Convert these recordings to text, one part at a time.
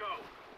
Go.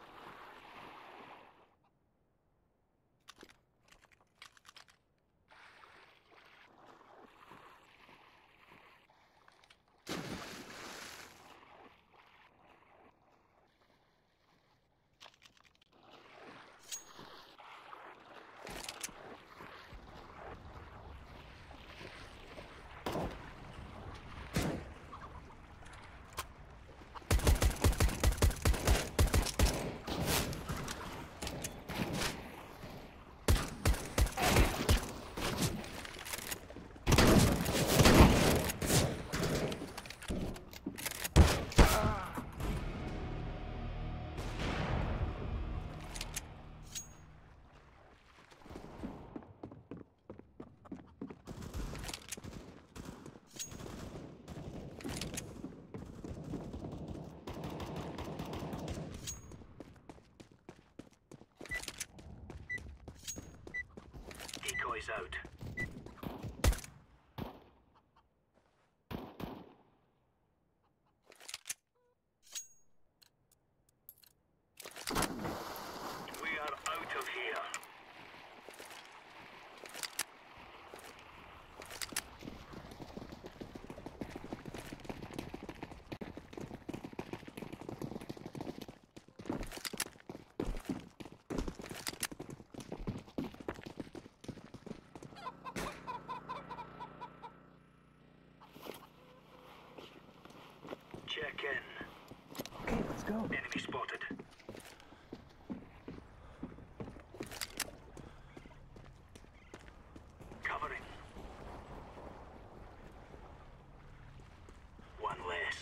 Decoys out. We are out of here. Check in. Okay, let's go. Enemy spotted. Covering. One less.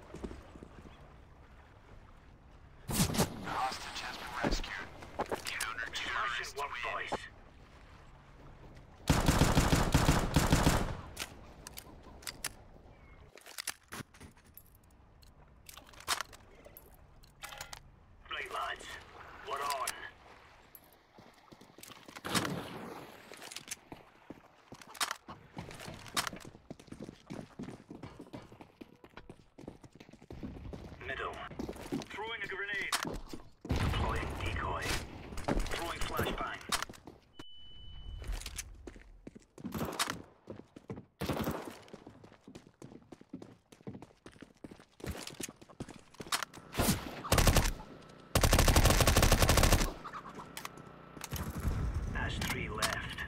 The hostage has been rescued. Counter-terrorists One win. voice. Right, lads. We're on. Middle. Throwing a grenade. Deploying decoy. Throwing flashbang. Has 3 left.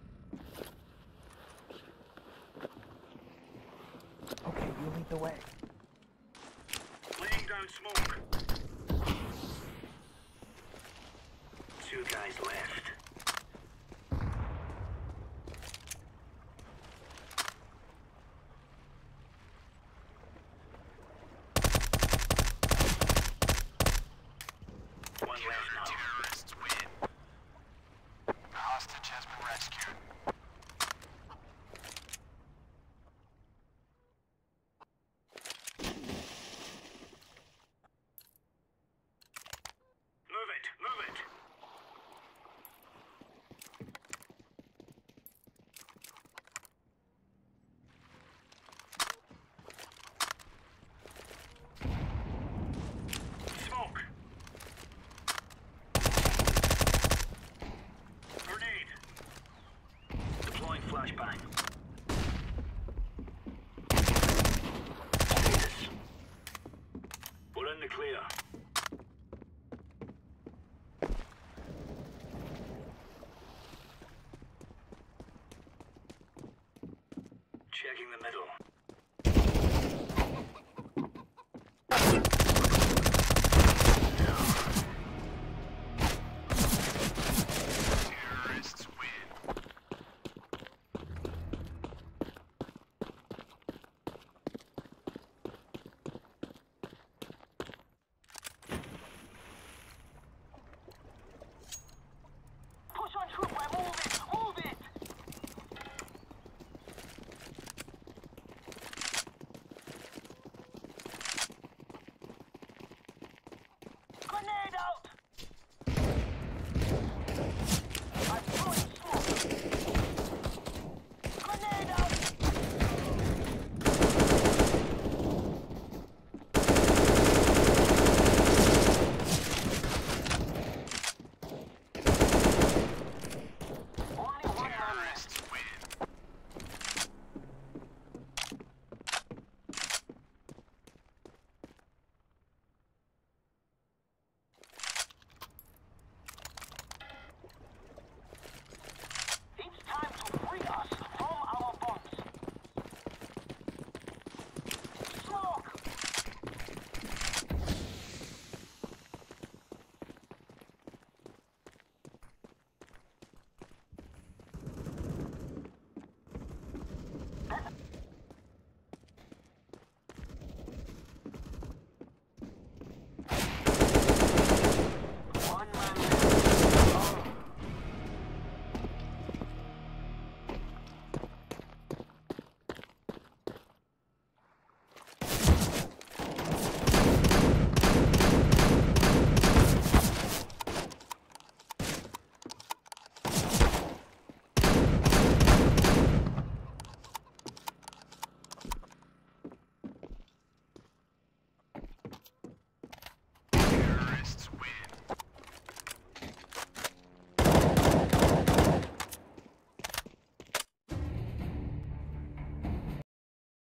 Okay, you lead the way. Laying down smoke. 2 guys left. One left now. Counter-terrorists win. The hostage has been rescued. Move it, move it. Smoke. Grenade. Deploying flashbang. Status. We're in the clear. Checking the middle.